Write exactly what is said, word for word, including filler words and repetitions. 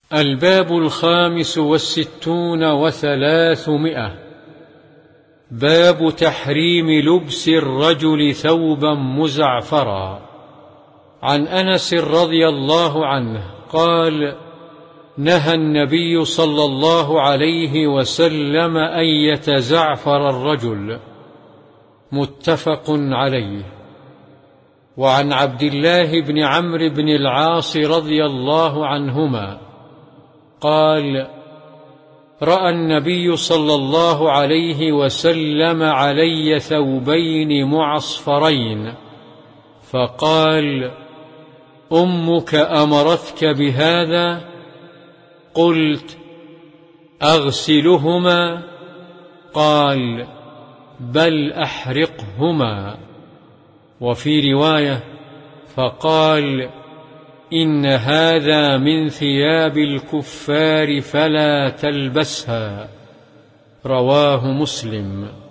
الباب الخامس والستون وثلاثمائة. باب تحريم لبس الرجل ثوبا مزعفرا. عن أنس رضي الله عنه قال: نهى النبي صلى الله عليه وسلم أن يتزعفر الرجل. متفق عليه. وعن عبد الله بن عمرو بن العاص رضي الله عنهما قال: رأى النبي صلى الله عليه وسلم علي ثوبين معصفرين فقال: أمك أمرتك بهذا؟ قلت: أغسلهما؟ قال: بل أحرقهما. وفي رواية: فقال: إن هذا من ثياب الكفار فلا تلبسها. رواه مسلم.